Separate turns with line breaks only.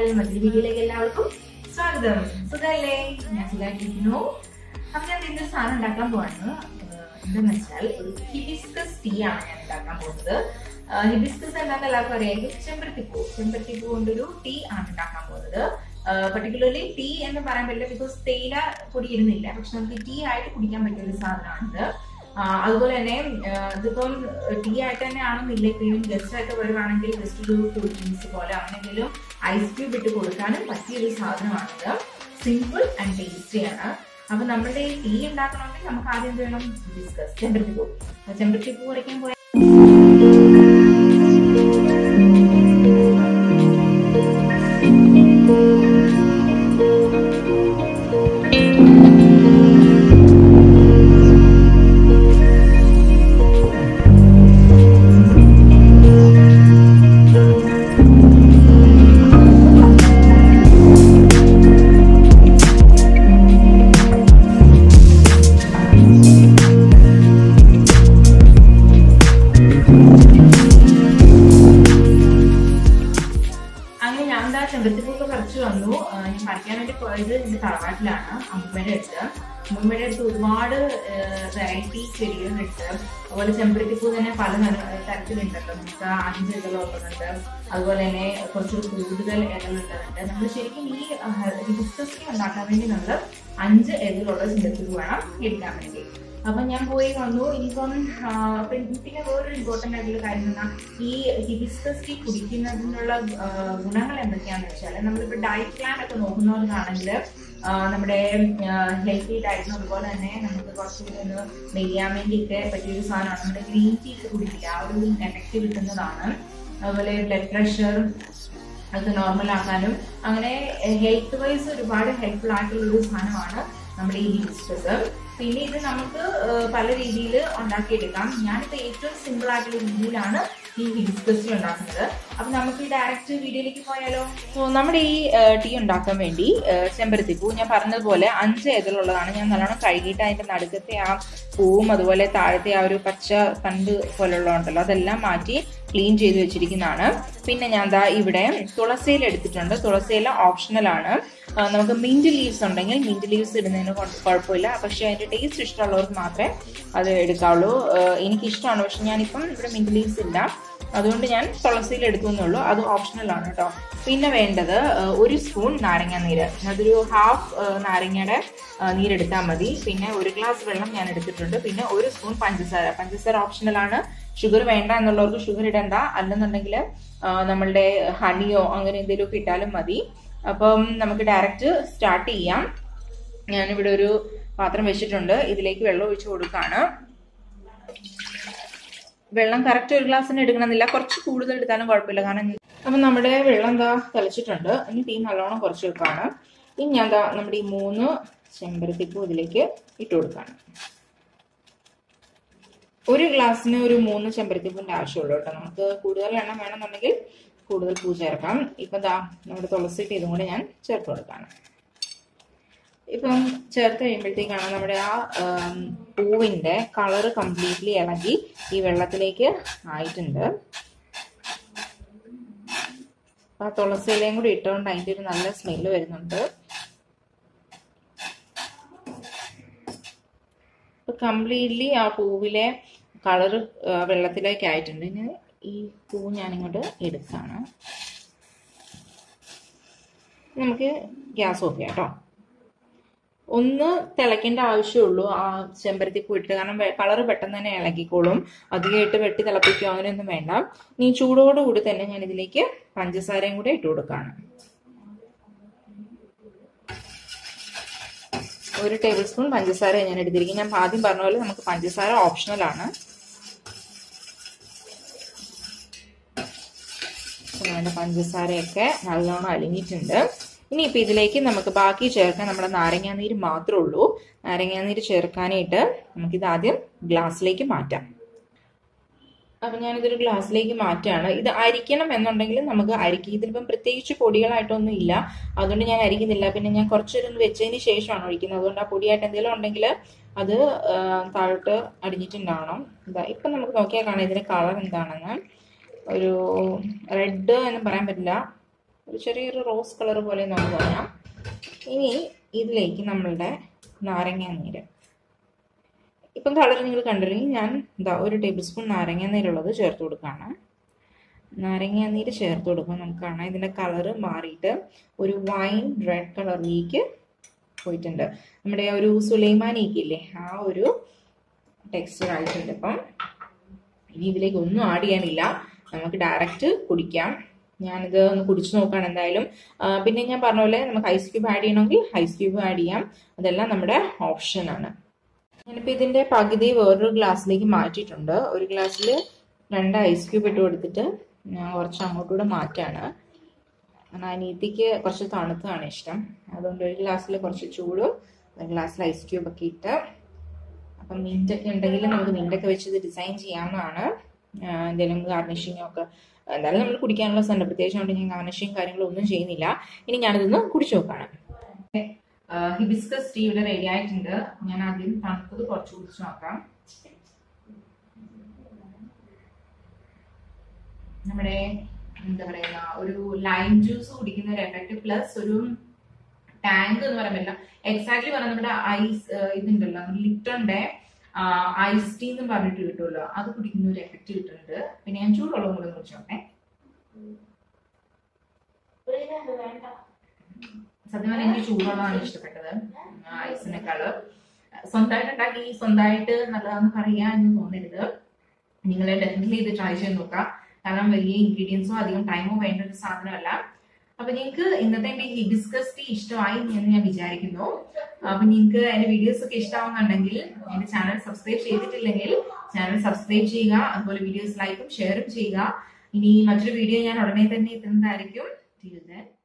മറ്റൊരു വീഡിയോയിലേക്ക് എല്ലാവർക്കും സ്വാഗതം. സുഖല്ലേ? ഞാൻ സുഖമായിട്ടിരിക്കുന്നു. അപ്പൊ ഞാൻ ഇന്നൊരു സാധനം ഉണ്ടാക്കാൻ പോവാണ്. എന്താന്ന് വെച്ചാൽ ഒരു ഹിബിസ്കസ് ടീ ആണ് ഞാൻ ഉണ്ടാക്കാൻ പോകുന്നത്. ഹിബിസ്കസ് എന്താണെന്ന് എല്ലാവർക്കും അറിയാമെങ്കിൽ ചെമ്പരത്തിപ്പൂ കൊണ്ടൊരു ടീ ആണ് ഉണ്ടാക്കാൻ പോകുന്നത്. പർട്ടിക്കുലർലി ടീ എന്ന് പറയാൻ പറ്റില്ല, ബിക്കോസ് തേയില പൊടി ഇടുന്നില്ല. പക്ഷെ നമുക്ക് ടീ ആയിട്ട് കുടിക്കാൻ പറ്റിയ ഒരു സാധനമാണിത്. അതുപോലെ തന്നെ ഇതിപ്പം ടീ ആയിട്ട് തന്നെ ആണെന്നില്ല, ഇപ്പം ഗസ്റ്റ് ആയിട്ട് വരുവാണെങ്കിൽ ജസ്റ്റ് ഒരു ഫ്രൂട്ട് ജ്യൂസ് പോലെ അങ്ങനെയെങ്കിലും ഐസ് ക്യൂബ് ഇട്ട് കൊടുക്കാനും പറ്റിയൊരു സാധനമാണിത്. സിമ്പിൾ ആൻഡ് ടേസ്റ്റിയാണ്. അപ്പൊ നമ്മുടെ ഈ ടീ ഉണ്ടാക്കണമെങ്കിൽ നമുക്ക് ആദ്യം എന്ത് വേണം? ഹിബിസ്കസ്, ചെമ്പരത്തിപ്പൂ പറിക്കാൻ പോയാൽ ചെമ്പരത്തിപ്പൂക്കെ പറിച്ചു വന്നു. ഞാൻ പറിക്കാൻ വേണ്ടി പോയത് എന്റെ തറവാട്ടിലാണ്. അമ്മൂമ്മയുടെ അടുത്ത് ഒരുപാട് വെറൈറ്റി ചെടികളുണ്ട്. അതുപോലെ ചെമ്പരത്തിപ്പൂ തന്നെ പല തരത്തിലുണ്ടല്ലോ. നമുക്ക് 5 ഇതളുള്ളതുണ്ട്, അതുപോലെ തന്നെ കുറച്ച് കൂടുതൽ ഇതളുള്ളതുണ്ട്. നമ്മൾ ശരിക്കും ഈ ഹിബിസ്കസ് ടീ ഉണ്ടാക്കാൻ വേണ്ടി നമ്മൾ 5 ഇതളുള്ള ചെമ്പരത്തിപ്പൂ വേണം എടുക്കാൻ വേണ്ടി. അപ്പൊ ഞാൻ പോയി വന്നു. ഇനിയിപ്പം പിന്നെ വേറൊരു ഇമ്പോർട്ടൻ്റ് ആയിട്ടുള്ള കാര്യം എന്നാൽ ഈ ഹിബിസ്കസ് ടീ കുടിക്കുന്നതിനുള്ള ഗുണങ്ങൾ എന്തൊക്കെയാണെന്ന് വെച്ചാൽ, നമ്മളിപ്പോൾ ഡയറ്റ് പ്ലാൻ ഒക്കെ നോക്കുന്നവർക്കാണെങ്കിൽ നമ്മുടെ ഹെൽത്തി ഡയറ്റിനും അതുപോലെ തന്നെ നമുക്ക് കുറച്ചുകൂടി ഒന്ന് നെയ്യാൻ വേണ്ടിയിട്ട് പറ്റിയൊരു സാധനമാണ്. നമ്മുടെ ഗ്രീൻ ടീ ഒക്കെ കുടിക്കില്ല, ആ ഒരു എഫക്റ്റ് കിട്ടുന്നതാണ്. അതുപോലെ ബ്ലഡ് പ്രഷർ അത് നോർമൽ ആക്കാനും അങ്ങനെ ഹെൽത്ത് വൈസ് ഒരുപാട് ഹെൽപ്ഫുൾ ആയിട്ടുള്ളൊരു സാധനമാണ് നമ്മുടെ ഈ ഹിബിസ്കസ്. പിന്നെ ഇത് നമുക്ക് പല രീതിയിൽ ഉണ്ടാക്കിയെടുക്കാം. ഞാനിപ്പോൾ ഏറ്റവും സിമ്പിൾ ആയിട്ടുള്ള രീതിയിലാണ് ഈ ഹിബിസ്കസ് ടീ ഉണ്ടാക്കുന്നത്. അപ്പൊ നമുക്ക് ഡയറക്റ്റ് വീഡിയോയിലേക്ക് പോയാലോ? നമ്മുടെ ഈ ടീ ഉണ്ടാക്കാൻ വേണ്ടി ചെമ്പരത്തിപ്പൂ ഞാൻ പറഞ്ഞതുപോലെ 5 ഇതളുള്ളതാണ്. ഞാൻ നല്ലോണം കഴുകിയിട്ട് അതിന്റെ നടുക്കത്തെ ആ പൂവും അതുപോലെ താഴത്തെ ആ ഒരു പച്ച തണ്ട് പോലുള്ളതുണ്ടല്ലോ അതെല്ലാം മാറ്റി ക്ലീൻ ചെയ്ത് വെച്ചിരിക്കുന്നതാണ്. പിന്നെ ഞാൻ ദാ ഇവിടെ തുളസിയില എടുത്തിട്ടുണ്ട്. തുളസിയില ഓപ്ഷണൽ ആണ്. നമുക്ക് മിന്റ് ലീവ്സ് ഉണ്ടെങ്കിൽ മിന്റ് ലീവ്സ് ഇടുന്നതിന് കുഴപ്പമില്ല, പക്ഷെ അതിന്റെ ടേസ്റ്റ് ഇഷ്ടമുള്ളവർക്ക് മാത്രമേ അത് എടുക്കാവുള്ളൂ. എനിക്കിഷ്ടമാണ്, പക്ഷെ ഞാനിപ്പം ഇവിടെ മിന്റ് ലീവ്സ് ഇല്ല, അതുകൊണ്ട് ഞാൻ തുളസിയിൽ എടുത്തു എന്നുള്ളൂ. അത് ഓപ്ഷണൽ ആണ് കേട്ടോ. പിന്നെ വേണ്ടത് 1 സ്പൂൺ നാരങ്ങ നീര്. അതൊരു ഹാഫ് നാരങ്ങയുടെ നീരെടുത്താൽ മതി. പിന്നെ 1 ഗ്ലാസ് വെള്ളം ഞാൻ എടുത്തിട്ടുണ്ട്. പിന്നെ 1 സ്പൂൺ പഞ്ചസാര ഓപ്ഷണൽ ആണ്. ഷുഗർ വേണ്ട എന്നുള്ളവർക്ക് ഷുഗർ ഇടണ്ട, അല്ലെന്നുണ്ടെങ്കിൽ നമ്മളുടെ ഹണിയോ അങ്ങനെ എന്തെങ്കിലുമൊക്കെ ഇട്ടാലും മതി. അപ്പം നമുക്ക് ഡയറക്റ്റ് സ്റ്റാർട്ട് ചെയ്യാം. ഞാനിവിടെ ഒരു പാത്രം വെച്ചിട്ടുണ്ട്, ഇതിലേക്ക് വെള്ളം ഒഴിച്ചു കൊടുക്കാണ്. വെള്ളം കറക്റ്റ് 1 ഗ്ലാസ്സിന് എടുക്കണമെന്നില്ല, കുറച്ച് കൂടുതൽ എടുത്താലും കുഴപ്പമില്ല. കാരണം അപ്പം നമ്മുടെ വെള്ളം എന്താ തിളച്ചിട്ടുണ്ട്. ഇനി തീ നല്ലോണം കുറച്ച് വെക്കാണ്. ഇനി ഞാൻ എന്താ നമ്മുടെ ഈ 3 ചെമ്പരത്തിപ്പൂ ഇതിലേക്ക് ഇട്ട് കൊടുക്കാണ്. 1 ഗ്ലാസ്സിന് ഒരു 3 ചെമ്പരത്തിപ്പൂവിന്റെ ആവശ്യമുള്ളൂ കേട്ടോ. നമുക്ക് കൂടുതൽ എണ്ണം വേണമെന്നുണ്ടെങ്കിൽ കൂടുതൽ പൂ ചേർക്കാം. ഇപ്പം ദാ നമ്മുടെ തുളസിയിട്ട് ഇതും കൂടെ ഞാൻ ചേർത്ത് കൊടുക്കാണ്. ഇപ്പം ചേർത്ത് കഴിയുമ്പോഴത്തേക്കാണ് നമ്മുടെ ആ പൂവിന്റെ കളറ് കംപ്ലീറ്റ്ലി ഇളകി ഈ വെള്ളത്തിലേക്ക് ആയിട്ടുണ്ട്. ആ തുളസിയിലയും കൂടി ഇട്ടുകൊണ്ട് അതിൻ്റെ ഒരു നല്ല സ്മെല്ല് വരുന്നുണ്ട്. കംപ്ലീറ്റ്ലി ആ പൂവിലെ കളറ് വെള്ളത്തിലേക്ക് ആയിട്ടുണ്ട്. ഇനി ഈ പൂ ഞാനിങ്ങോട്ട് എടുക്കാണ്. നമുക്ക് ഗ്യാസ് ഓഫ് ചെയ്യാം കേട്ടോ. ഒന്ന് തിളയ്ക്കേണ്ട ആവശ്യമുള്ളൂ ആ ചെമ്പരത്തിപ്പൂ ഇട്ട്, കാരണം കളറ് പെട്ടെന്ന് തന്നെ ഇളകിക്കോളും. അധികമായിട്ട് വെട്ടി തിളപ്പിക്കുകയോ അങ്ങനെയൊന്നും വേണ്ട. ഇനി ചൂടോടുകൂടി തന്നെ ഞാൻ ഇതിലേക്ക് പഞ്ചസാരയും കൂടെ ഇട്ട് കൊടുക്കാണ്. 1 ടേബിൾ സ്പൂൺ പഞ്ചസാര ഞാൻ എടുത്തിരിക്കും. ഞാൻ ആദ്യം പറഞ്ഞ പോലെ നമുക്ക് പഞ്ചസാര ഓപ്ഷണൽ ആണ്. നമ്മുടെ പഞ്ചസാരയൊക്കെ നല്ലോണം അലിഞ്ഞിട്ടുണ്ട്. ഇനിയിപ്പോൾ ഇതിലേക്ക് നമുക്ക് ബാക്കി ചേർക്കാൻ നമ്മുടെ നാരങ്ങാനീര് മാത്രമേ ഉള്ളൂ. നാരങ്ങാനീര് ചേർക്കാനായിട്ട് നമുക്കിത് ആദ്യം ഗ്ലാസ്സിലേക്ക് മാറ്റാം. അപ്പം ഞാനിതൊരു ഗ്ലാസ്സിലേക്ക് മാറ്റാണ്. ഇത് അരിക്കണം എന്നുണ്ടെങ്കിൽ നമുക്ക് അരിക്കും. ഇതിലിപ്പം പ്രത്യേകിച്ച് പൊടികളായിട്ടൊന്നും ഇല്ല, അതുകൊണ്ട് ഞാൻ അരിക്കുന്നില്ല. പിന്നെ ഞാൻ കുറച്ചൊരു വെച്ചതിന് ശേഷമാണ് ഒഴിക്കുന്നത്. അതുകൊണ്ട് ആ പൊടിയായിട്ട് എന്തെങ്കിലും ഉണ്ടെങ്കിൽ അത് താഴോട്ട് അടിഞ്ഞിട്ടുണ്ടാവണം. ഇതാ ഇപ്പം നമുക്ക് നോക്കിയാൽ കാണാം ഇതിന്റെ കളർ എന്താണെന്ന്. ഒരു റെഡ് എന്ന് പറയാൻ പറ്റില്ല, ഒരു ചെറിയൊരു റോസ് കളർ പോലെ നമുക്ക് തോന്നാം. ഇനി ഇതിലേക്ക് നമ്മളുടെ നാരങ്ങാനീര്, ഇപ്പം കളർ നിങ്ങൾ കണ്ടില്ലെങ്കിൽ ഞാൻ ഇതാ 1 ടേബിൾ സ്പൂൺ നാരങ്ങാനീരുള്ളത് ചേർത്ത് കൊടുക്കുകയാണ്. നാരങ്ങാനീര് ചേർത്ത് കൊടുക്കുമ്പോൾ നമുക്ക് കാണാം ഇതിൻ്റെ കളറ് മാറിയിട്ട് ഒരു വൈൻ റെഡ് കളറിലേക്ക് പോയിട്ടുണ്ട്. നമ്മുടെ ഒരു സുലൈമാനിക്കില്ലേ ആ ഒരു ടെക്സ്ചർ ആയിട്ടുണ്ട്. അപ്പം ഇനി ഇതിലേക്ക് ഒന്നും ആഡ് ചെയ്യാനില്ല, നമുക്ക് ഡയറക്റ്റ് കുടിക്കാം. ഞാനിത് ഒന്ന് കുടിച്ചു നോക്കുകയാണ് എന്തായാലും. പിന്നെ ഞാൻ പറഞ്ഞ പോലെ നമുക്ക് ഐസ് ക്യൂബ് ആഡ് ചെയ്യണമെങ്കിൽ ഐസ് ക്യൂബ് ആഡ് ചെയ്യാം, അതെല്ലാം നമ്മുടെ ഓപ്ഷനാണ്. ഞാനിപ്പോൾ ഇതിൻ്റെ പകുതി വേറൊരു ഗ്ലാസ്സിലേക്ക് മാറ്റിയിട്ടുണ്ട്. ഒരു ഗ്ലാസ്സിൽ 2 ഐസ് ക്യൂബ് ഇട്ട് കൊടുത്തിട്ട് ഞാൻ കുറച്ച് അങ്ങോട്ടൂടെ മാറ്റാണ്. അനിയത്തിക്ക് കുറച്ച് തണുത്താണ് ഇഷ്ടം, അതുകൊണ്ട് ഒരു ഗ്ലാസ്സിൽ കുറച്ച് ചൂടും ഒരു ഗ്ലാസ്സിൽ ഐസ് ക്യൂബ് ഒക്കെ ഇട്ട്. അപ്പം മിൻറ്റൊക്കെ ഉണ്ടെങ്കിൽ നമുക്ക് മിൻറ്റൊക്കെ വെച്ച് ഇത് ഡിസൈൻ ചെയ്യാവുന്നതാണ്. എന്തെങ്കിലും ഗാർണിഷിങ്ങോ ഒക്കെ എന്തായാലും നമ്മൾ കുടിക്കാനുള്ള സ്ഥലം പ്രത്യേകിച്ച് കൊണ്ട് ഞാൻ ഗാർണിഷിങ് കാര്യങ്ങളും ഒന്നും ചെയ്യുന്നില്ല. ഇനി ഞാനിതൊന്ന് കുടിച്ചു നോക്കാണ്. ഹിബിസ്കസ് ടീ ഇവിടെ റെഡി ആയിട്ടുണ്ട്. ഞാൻ ആദ്യം തണുത്തത് കുറച്ച് കുടിച്ചു നോക്കാം. നമ്മുടെ എന്താ പറയുക, ഒരു ലൈം ജ്യൂസ് കുടിക്കുന്ന ഒരു എഫക്റ്റ് പ്ലസ് ഒരു ടാങ്ക് എന്ന് പറയാൻ പറ്റില്ല, എക്സാക്ട്ലി പറഞ്ഞാൽ നമ്മുടെ ഐസ് ഇതുണ്ടല്ലോ ലിപ്റ്റന്റെ ഐസ് ടീ എന്ന് പറഞ്ഞിട്ട് കിട്ടുമല്ലോ, അത് കുടിക്കുന്ന ഒരു എഫക്റ്റ് കിട്ടുന്നുണ്ട്. പിന്നെ ഞാൻ ചൂടുള്ളതും കൂടെ കുടിച്ചോട്ടെ. സത്യം പറഞ്ഞാൽ എനിക്ക് ചൂടുള്ളതാണ് ഇഷ്ടപ്പെട്ടത് ഐസിനേക്കാള്. സ്വന്തമായിട്ട് ഉണ്ടാക്കി സ്വന്തമായിട്ട് നല്ലതാണെന്ന് പറയാൻ എന്ന് തോന്നരുത്. നിങ്ങൾ ഡെഫിനറ്റ്ലി ഇത് ട്രൈ ചെയ്ത് നോക്കാം, കാരണം വലിയ ഇൻഗ്രീഡിയൻസോ അധികം ടൈമോ വേണ്ട ഒരു സാധനമല്ല. അപ്പൊ നിങ്ങൾക്ക് ഇന്നത്തെ എന്റെ ഹിബിസ്കസ് ടീ ഇഷ്ടമായി എന്ന് ഞാൻ വിചാരിക്കുന്നു. അപ്പൊ നിങ്ങൾക്ക് എന്റെ വീഡിയോസ് ഒക്കെ ഇഷ്ടമാവുന്നുണ്ടെങ്കിൽ എന്റെ ചാനൽ സബ്സ്ക്രൈബ് ചെയ്തിട്ടില്ലെങ്കിൽ ചാനൽ സബ്സ്ക്രൈബ് ചെയ്യുക, അതുപോലെ വീഡിയോസ് ലൈക്കും ഷെയറും ചെയ്യുക. ഇനി മറ്റൊരു വീഡിയോ ഞാൻ ഉടനെ തന്നെ എത്തുന്നതായിരിക്കും.